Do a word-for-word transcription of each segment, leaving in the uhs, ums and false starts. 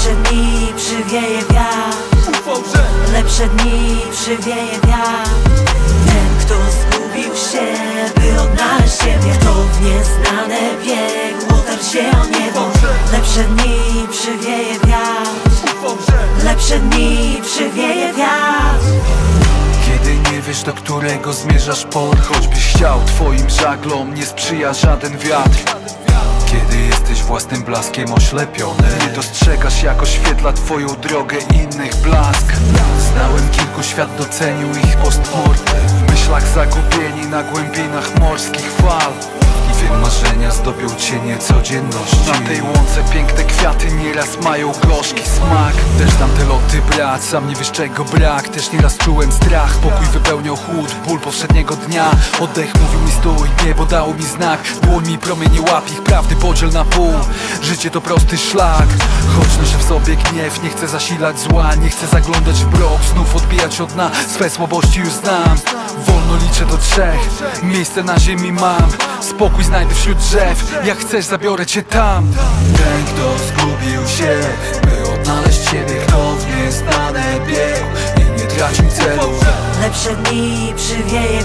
Lepsze dni przywieje wiatr, lepsze dni przywieje wiatr. Ten, kto zgubił się, by odnaleźć siebie, kto w nieznane biegł, otarł się o niebo. Lepsze dni przywieje wiatr, lepsze dni przywieje wiatr. Kiedy nie wiesz, do którego zmierzasz port, choćbyś chciał, twoim żaglom nie sprzyja żaden wiatr. Kiedy jesteś własnym blaskiem oślepiony, nie dostrzegasz, jak oświetla twoją drogę innych blask. Znałem kilku, świat docenił ich postmortem, w myślach zagubieni na głębinach morskich fal. I wiem, marzenia zdobią cienie codzienności. Na tej łące piękne kwiaty nieraz mają gorzki smak. Też dam te loty brać, sam nie wiesz czego brak. Też nieraz czułem strach, pokój wypełniał chłód, ból powszedniego dnia. Oddech mówił mi stój, niebo dało mi znak. Dłoń mi promienie łap, ich prawdy podziel na pół. Życie to prosty szlak, choć noszę w sobie gniew. Nie chcę zasilać zła, nie chcę zaglądać w mrok, znów odbijać od dna. Swe słabości już znam, wolno liczę do trzech. Miejsce na ziemi mam, spokój znajdę wśród drzew. Jak chcesz, zabiorę cię tam. Ten, kto zgubił się, by odnaleźć siebie, kto w nieznane biegł i nie tracił celu. Lepsze dni przywieje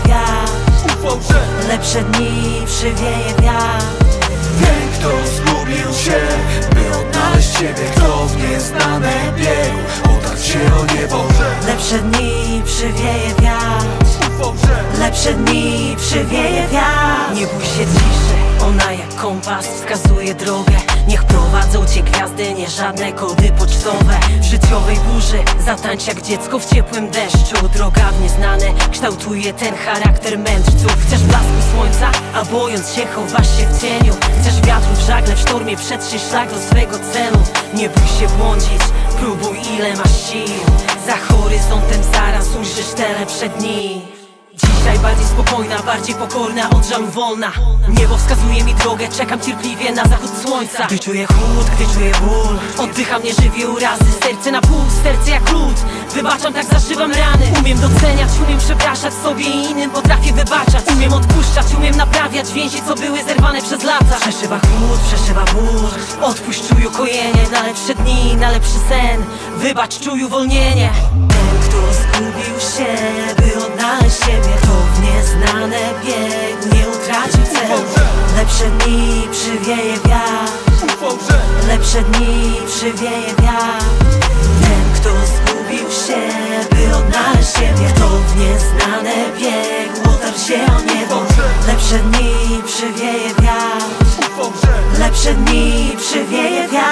wiatr, lepsze dni przywieje wiatr. Ten, kto zgubił się, by odnaleźć siebie, kto w nieznane biegł, otarł się o niebo. Lepsze dni przywieje wiatr, lepsze dni przywieje wiatr. Nie bój się ciszy, ona jak kompas wskazuje drogę. Niech prowadzą cię gwiazdy, nie żadne kody pocztowe. W życiowej burzy zatańcz jak dziecko w ciepłym deszczu. Droga w nieznane kształtuje ten charakter mędrców. Chcesz blasku słońca, a bojąc się chowasz się w cieniu. Chcesz wiatru w żagle, w sztormie przetrzyj szlak do swego celu. Nie bój się błądzić, próbuj ile masz sił. Za horyzontem zaraz ujrzysz te lepsze dni. Dzisiaj bardziej spokojna, bardziej pokorna, od żalu wolna. Niebo wskazuje mi drogę, czekam cierpliwie na zachód słońca. Gdy czuję chłód, gdy czuję ból, oddycham nie żywie urazy. Serce na pół, serce jak lód, wybaczam, tak zaszywam rany. Umiem doceniać, umiem przepraszać sobie i innym potrafię wybaczać. Umiem odpuszczać, umiem naprawiać więzi, co były zerwane przez lata. Przeszywa chłód, przeszywa ból, odpuść, czuj ukojenie. Na lepsze dni, na lepszy sen, wybacz, czuj uwolnienie. Ten, kto zgubił się, by odnaleźć siebie, kto w nieznane biegł, nie utracił celu. Lepsze dni przywieje wiatr, lepsze dni przywieje wiatr. Ten, kto zgubił się, by odnaleźć siebie, kto w nieznane biegł, otarł się o niebo. Lepsze dni przywieje wiatr, lepsze dni przywieje wiatr.